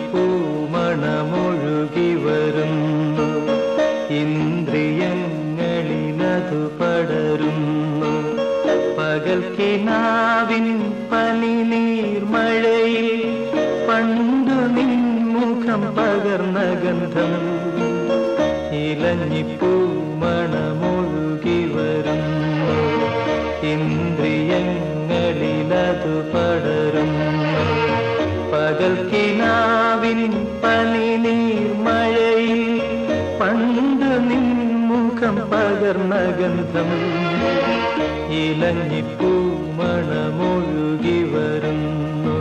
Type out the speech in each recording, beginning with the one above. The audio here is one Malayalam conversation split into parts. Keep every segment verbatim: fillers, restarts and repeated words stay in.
ഇലഞ്ഞിപ്പൂമണമൊഴുകി വരുന്നു, ഇന്ദ്രിയങ്ങളിലതു പടരുന്നു. പകൽ കിനാവിൻ പനിനീർമഴയിൽ പണ്ടു നിൻമുഖം പകർന്ന ഗന്ധം. ഇലഞ്ഞിപ്പൂമണമൊഴുകി വരുന്നു, ഇന്ദ്രിയങ്ങളിലതു പടരുന്നു. പകൽ കിനാവിൻ പനിനീർമഴയിൽ പണ്ട് നിൻമുഖം പകർന്ന ഗന്ധം. ഇലഞ്ഞിപ്പൂമണമൊഴുകി വരുന്നു.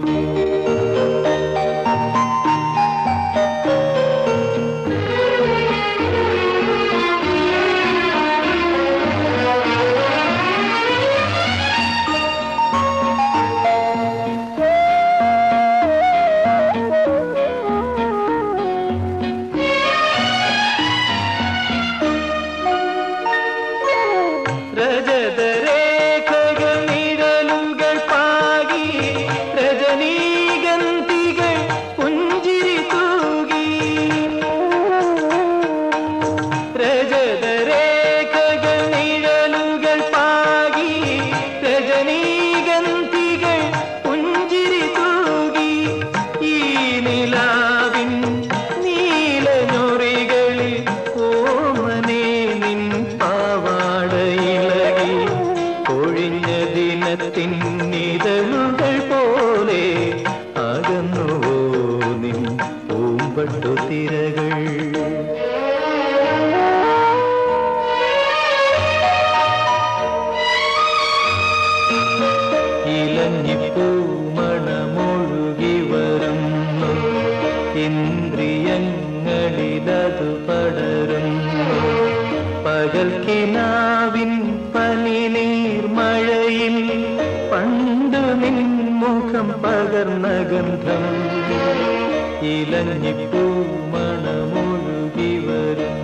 രജതരേഖകൾ നിഴലുകൾ പാകി, രജനീഗന്ധികൾ പുഞ്ചിരി തൂകി. രജതരേഖകൾ നിഴലുകൾ പാകി, രജനീഗന്ധികൾ പുഞ്ചിരി തൂകി. ഈ നിലാവിൻ നീലഞ്ഞൊറികളിൽ ഓമനേ നിൻ പാവാടയിലകി ഒഴിഞ്ഞ ദിനത്തിൻ നിഴലുകൾ പോലെ അകന്നുവോ നിൻ പൂമ്പട്ടുതിരകൾ. ഇലഞ്ഞിപ്പൂമണമൊഴുകി വരുന്നു, ഇന്ദ്രിയങ്ങളിലതു പടരുന്നു. പകൽ കിനാവിൻ പനിനീർമഴയിൽ പണ്ടു നിൻമുഖം പകർന്ന ഗന്ധം. ഇലഞ്ഞിപ്പൂമണമൊഴുകി വരുന്നു.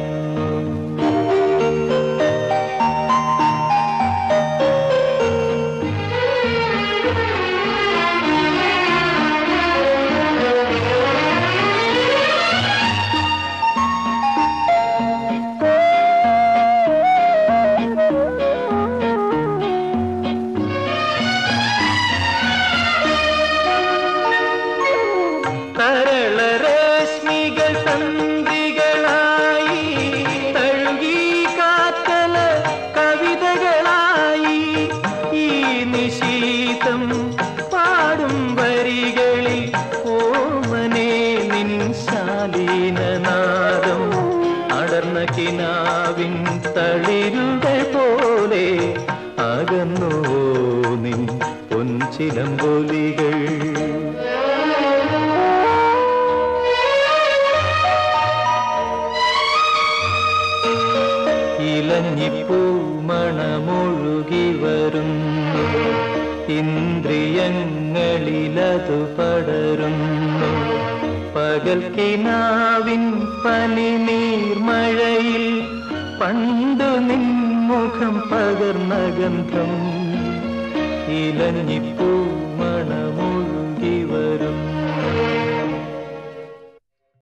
തരളരശ്മികൾ തന്ത്രികളായി തഴുകി കാറ്റല കവിതകളായി. ഈ നിശീതം പാടും വരികളിൽ ഓമനേ നിൻ ശാലീനനാദം. അടർന്ന കിനാവിൻ തളിരുകൾ പോലെ അകന്നുവോ നിൻ പൊൻചിലമ്പൊലികൾ. ഇലഞ്ഞിപ്പൂമണമൊഴുകി വരുന്നു, ഇന്ദ്രിയങ്ങളിലതു പടരുന്നു. പകൽ കിനാവിൻ പനിനീർമഴയിൽ പണ്ടു നിൻമുഖം പകർന്ന ഗന്ധം. ഇലഞ്ഞിപ്പൂ